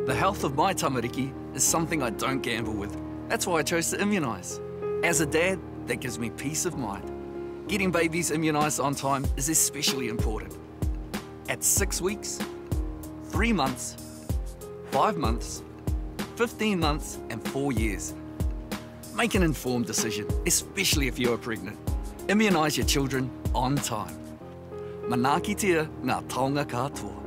The health of my tamariki is something I don't gamble with. That's why I chose to immunise. As a dad, that gives me peace of mind. Getting babies immunised on time is especially important. At 6 weeks, 3 months, 5 months, 15 months and 4 years. Make an informed decision, especially if you are pregnant. Immunise your children on time. Manaaki tia ngā taonga katoa.